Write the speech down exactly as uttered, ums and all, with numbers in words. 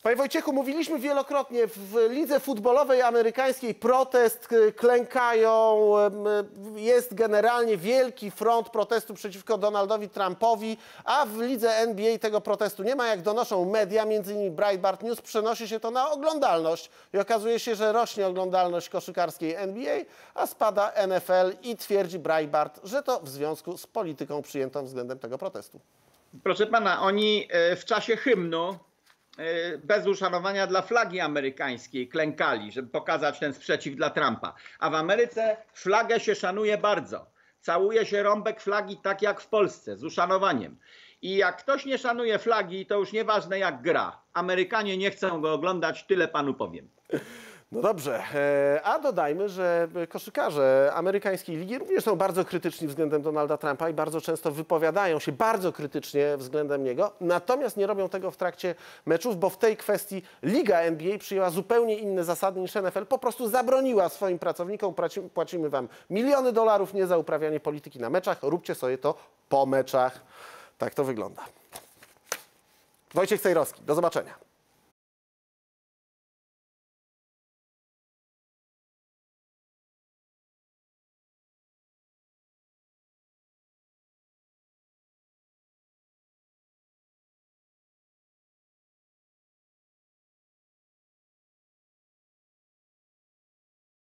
Panie Wojciechu, mówiliśmy wielokrotnie, w lidze futbolowej amerykańskiej protest, klękają, jest generalnie wielki front protestu przeciwko Donaldowi Trumpowi, a w lidze N B A tego protestu nie ma. Jak donoszą media, między innymi Breitbart News, przenosi się to na oglądalność i okazuje się, że rośnie oglądalność koszykarskiej N B A, a spada N F L i twierdzi Breitbart, że to w związku z polityką przyjętą względem tego protestu. Proszę pana, oni w czasie hymnu bez uszanowania dla flagi amerykańskiej klękali, żeby pokazać ten sprzeciw dla Trumpa. A w Ameryce flagę się szanuje bardzo. Całuje się rąbek flagi tak jak w Polsce, z uszanowaniem. I jak ktoś nie szanuje flagi, to już nieważne jak gra. Amerykanie nie chcą go oglądać, tyle panu powiem. No dobrze, a dodajmy, że koszykarze amerykańskiej ligi również są bardzo krytyczni względem Donalda Trumpa i bardzo często wypowiadają się bardzo krytycznie względem niego, natomiast nie robią tego w trakcie meczów, bo w tej kwestii Liga N B A przyjęła zupełnie inne zasady niż N F L, po prostu zabroniła swoim pracownikom, płacimy wam miliony dolarów nie za uprawianie polityki na meczach, róbcie sobie to po meczach. Tak to wygląda. Wojciech Cejrowski, do zobaczenia.